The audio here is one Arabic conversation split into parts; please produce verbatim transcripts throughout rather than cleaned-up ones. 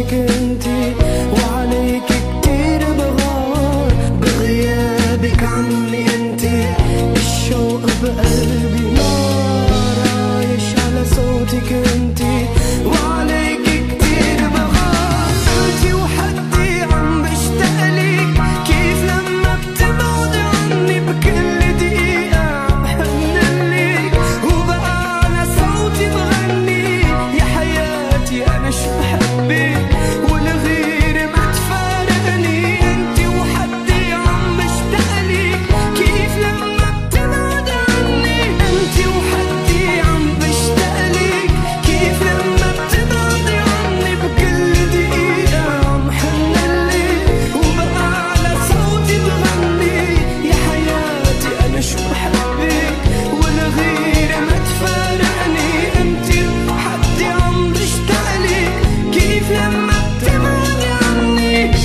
صوتك انتي، وعليك كتير بغار بغيابك عني انتي. الشوق بقلبي نار عايش على صوتك انتي، وعليك كتير بغار. انتي وحدي عم بشتاقلك، كيف لما بتبعدي عني بكل دقيقة عم حنلك، وبقى على صوتي بغني يا حياتي أنا شو بحبك والغير ما تفارقني. انتي وحدي عم بشتاقلك، كيف لما بتبعدي عني. انتي وحدي عم بشتاقلك، كيف لما بتبعدي عني بكل دقيقة عم حنلك، وبقى على صوتي بغني يا حياتي أنا شو بحبك والغير ما تفارقني. انتي وحدي عم بشتاقلك، كيف لما بتبعدي عني.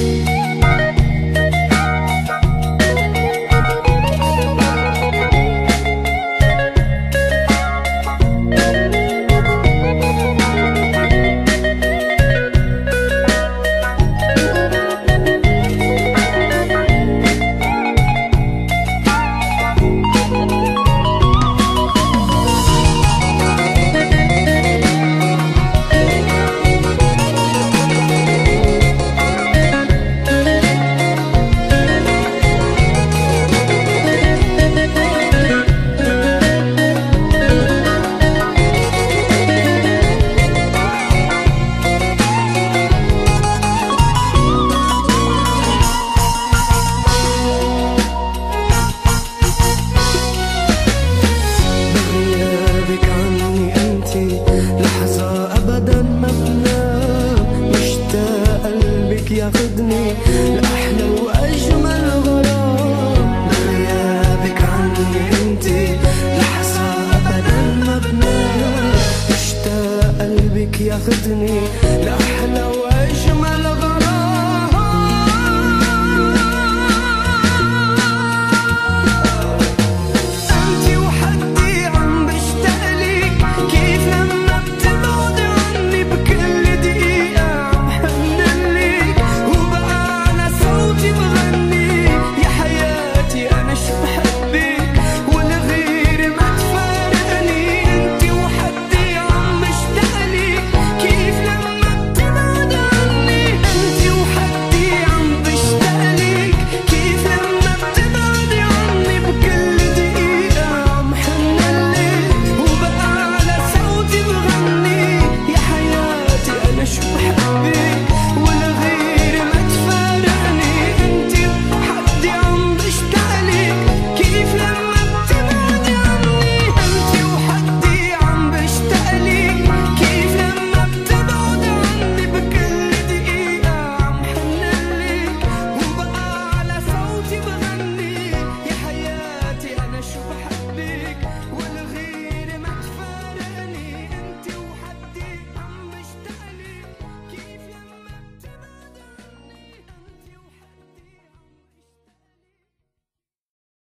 بغيابك عني انتي لحظة ابدا ما بنام، مشتاق قلبك ياخدني لاحلى واجمل غرام. بغيابك عني انتي لحظة ابدا ما بنام، مشتاق قلبك ياخدني لاحلى